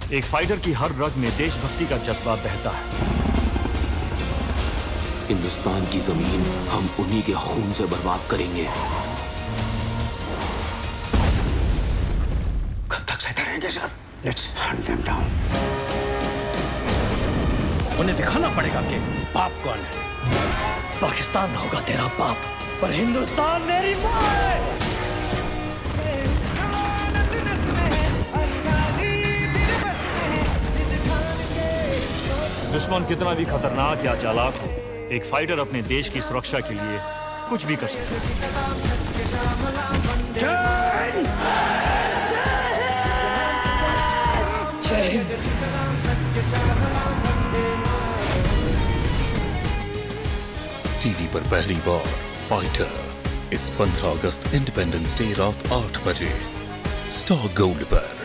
एक फाइटर की हर रग में देशभक्ति का जज्बा बहता है। हिंदुस्तान की जमीन हम उन्हीं के खून से बर्बाद करेंगे। कब तक सहते रहेंगे sir? Let's hunt them down. उन्हें दिखाना पड़ेगा कि बाप कौन है। पाकिस्तान होगा तेरा बाप, पर हिंदुस्तान मेरी माँ है। दुश्मन कितना भी खतरनाक या चालाक हो, एक फाइटर अपने देश की सुरक्षा के लिए कुछ भी कर सकता है। टीवी पर पहली बार फाइटर इस 15 अगस्त इंडिपेंडेंस डे रात 8 बजे स्टार गोल्ड पर।